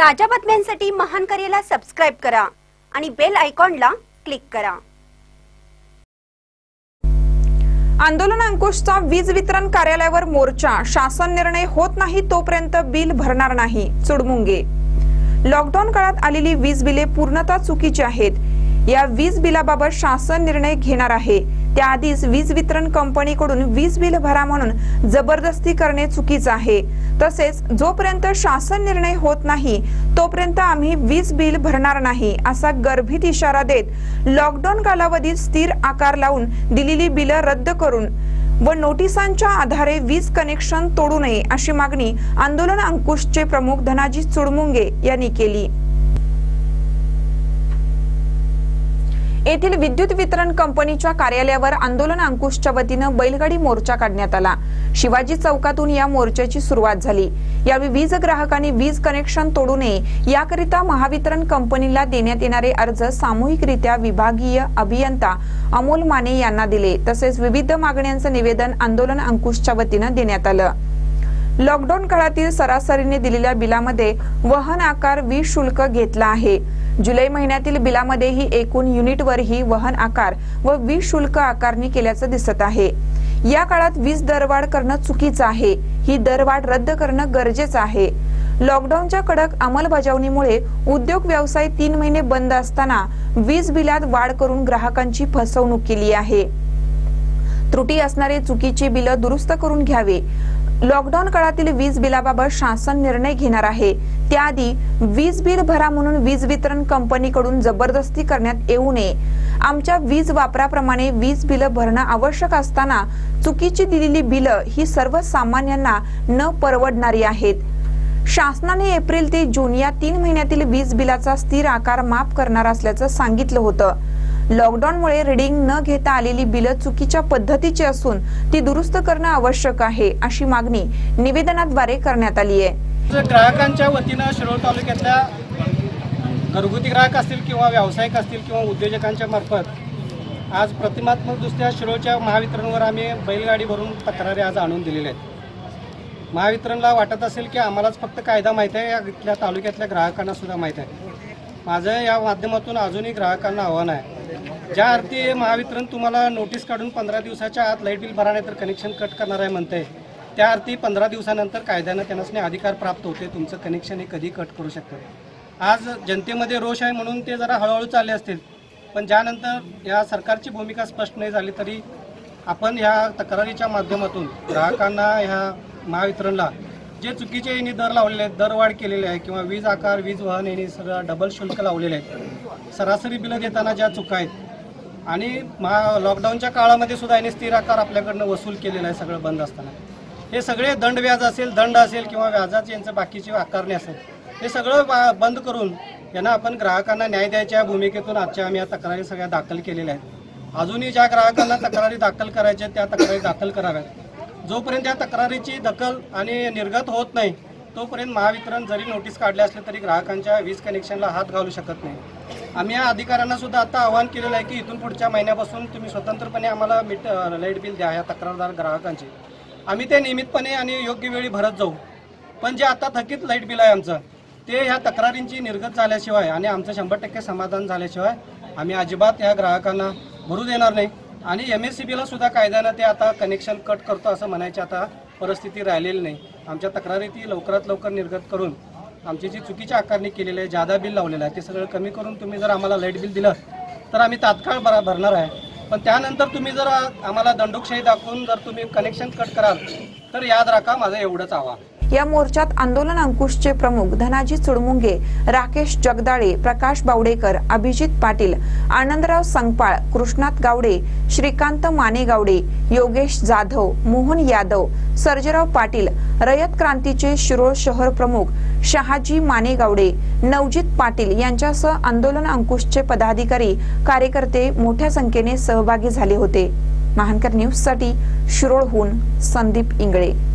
ताज्या बातम्यांसाठी महान करेला सबस्क्राइब करा आणि बेल आयकॉनला क्लिक करा। आंदोलन अंकुशचा वीज वितरण कार्यालयावर मोर्चा, शासन निर्णय होत नाही तोपर्यंत बिल भरणार नाही, चुडमुंगे। लॉकडाऊन काळात आलेली वीज बिले पूर्णतः चुकीची आहेत। या वीज बिलाबाबत शासन निर्णय घेणार आहे, त्याआधीच वीज वितरण कंपनीकडून वीज बिल भरा म्हणून जबरदस्ती करणे चुकीचे आहे। तसेच जोपर्यंत शासन निर्णय होत नाही तोपर्यंत आम्ही वीज बिल भरणार नाही असा गर्भित इशारा देत लॉकडाऊन कालावधीत स्थिर आकार लावून दिलेली बिल रद्द करून व नोटिसांच्या आधारे वीज कनेक्शन तोडू नये अशी मागणी आंदोलन अंकुशचे प्रमुख धनाजी चुडमुंगे यांनी केली। येथील विद्युत वितरण कंपनीच्या कार्यालयावर आंदोलन अंकुशच्या वतीने बैलगाडी मोर्चा काढण्यात आला। शिवाजी चौकातून या मोर्चाची सुरुवात झाली। यावेळी वीज ग्राहकांनी वीज कनेक्शन तोडू नये याकरिता महावितरण कंपनीला देण्यात येणारे अर्ज सामूहिकरित्या विभागीय अभियंता अमोल माने यांना दिले। तसेच विविध मागण्यांचे निवेदन आंदोलन अंकुशच्या वतीने देण्यात आलं। लॉकडाऊन काळातील सरासरीने दिलेल्या बिलामध्ये वहन आकार वीज शुल्क घेतला आहे। जुलै महिन्यातील बिलामध्ये ही एकूण युनिटवर ही वहन आकार व वीज शुल्क आकारणी केल्याचं दिसत आहे। या काळात वीज दरवाढ करणं चुकीचं आहे। ही दरवाढ रद्द करणं गरजेचं आहे। लॉकडाऊनच्या कडक अंमलबजावणीमुळे उद्योग व्यवसाय 3 महिने बंद असताना वीज बिलात वाढ करून ग्राहकांची फसवणूक केली आहे। त्रुटी असणारे चुकीचे बिल दुरुस्त करून घ्यावे। लॉकडाऊन काळातील वीज बिलाबाबत शासन निर्णय घेणार आहे, त्याआधी वीज बिल भरा म्हणून वीज वितरण कंपनीकडून जबरदस्ती करण्यात येऊ नये। आमच्या वीज वापराप्रमाणे वीज बिल भरणं आवश्यक असताना चुकीची दिलेली बिल ही सर्वसामान्यांना न परवडणारी आहेत। शासनाने एप्रिल ते जून या 3 महिन्यातील वीज बिलाचा स्थिर आकार माफ करणार असल्याचं सांगितलं होतं। लॉकडाऊनमुळे रीडिंग न घेता आलेली बिल चुकीच्या पद्धतीची असून ती दुरुस्त करणं आवश्यक आहे अशी मागणी निवेदनाद्वारे करण्यात आली आहे। ग्राहकांच्या वतीने शिरोळ तालुक्यातल्या घरगुती ग्राहक असतील किंवा व्यावसायिक असतील किंवा उद्योजकांच्या मार्फत आज प्रतिमात्मकदृष्ट्या शिरोळच्या महावितरणवर आम्ही बैलगाडी भरून तक्रारी आज आणून दिलेल्या आहेत। महावितरणला वाटत असेल की आम्हालाच फक्त कायदा माहीत आहे, या इथल्या तालुक्यातल्या ग्राहकांना सुद्धा माहीत आहे। माझं या माध्यमातून अजूनही ग्राहकांना आव्हान आहे, ज्या अर्थी महावितरण तुम्हाला नोटीस काढून 15 दिवसाच्या आत लाईट बिल भरा नाही तर कनेक्शन कट करणार आहे म्हणते, त्या अर्थी 15 दिवसानंतर कायद्यानं त्यांना अधिकार प्राप्त होते, तुमचं कनेक्शन हे कधी कट करू शकतं। आज जनतेमध्ये रोष आहे म्हणून ते जरा हळूहळू चालले असतील, पण ज्यानंतर या सरकारची भूमिका स्पष्ट नाही झाली तरी आपण ह्या तक्रारीच्या माध्यमातून ग्राहकांना ह्या महावितरणला जे चुकीचे यांनी दर लावलेले आहेत, दरवाढ केलेली आहे किंवा वीज आकार वीज वाहन यांनी सगळं डबल शुल्क लावलेले आहेत, सरासरी बिलं देताना ज्या चुका आहेत आणि लॉकडाऊनच्या काळामध्ये सुद्धा यांनी स्थिर आकार आपल्याकडनं वसूल केलेला आहे सगळं बंद असताना। हे सगळे दंड असेल किंवा व्याजाचे यांचं बाकीचे आकारणे असेल हे सगळं बंद करून यांना आपण ग्राहकांना न्याय द्यायच्या भूमिकेतून आजच्या आम्ही या तक्रारी सगळ्या दाखल केलेल्या आहेत। अजूनही ज्या ग्राहकांना तक्रारी दाखल करायच्या त्या तक्रारी दाखल कराव्यात। जोपर्यंत या तक्रारीची दखल आणि निर्गत होत नाही तोपर्यंत महावितरण जरी नोटीस काढले असले तरी ग्राहकांच्या वीज कनेक्शनला हात घालू शकत नाही। आम्ही या अधिकाऱ्यांना सुद्धा आता आवाहन केलेलं आहे की इथून पुढच्या महिन्यापासून तुम्ही स्वतंत्रपणे आम्हाला लाईट बिल द्या या तक्रारदार ग्राहकांचे, आम्ही ते नियमितपणे आणि योग्य वेळी भरत जाऊ। पण जे आता थकीत लाईट बिल आहे आमचं ते ह्या तक्रारींची निर्गत झाल्याशिवाय आणि आमचं 100% समाधान झाल्याशिवाय आम्ही अजिबात या ग्राहकांना भरू देणार नाही। आणि MSCBला सुद्धा कायद्यानं ते आता कनेक्शन कट करतो असं म्हणायची आता परिस्थिती राहिलेली नाही। आमच्या तक्रारी ती लवकरात लवकर निर्गत करून आमची जी चुकीची आकारणी केलेली आहे, जादा बिल लावलेलं आहे ते सगळं कमी करून तुम्ही जर आम्हाला लाईट बिल दिलं तर आम्ही तात्काळ भरणार आहे। पण त्यानंतर तुम्ही जर आम्हाला दंडुकशाही दाखवून जर तुम्ही कनेक्शन कट कराल तर याद राखा, माझं एवढंच आव्हान। या मोर्चात आंदोलन अंकुशचे प्रमुख धनाजी चुडमुंगे, राकेश जगदाळे, प्रकाश बावडेकर, अभिजित पाटील, आनंदराव संगपाळ, कृष्णात गावडे, श्रीकांत मानेगावडे, योगेश जाधव, मोहन यादव, सर्जेराव पाटील, रयत क्रांतीचे शिरोळ शहर प्रमुख शहाजी मानेगावडे, नवजीत पाटील यांच्यासह आंदोलन अंकुशचे पदाधिकारी कार्यकर्ते मोठ्या संख्येने सहभागी झाले होते। महानकर न्यूज साठी शिरोळहून संदीप इंगळे।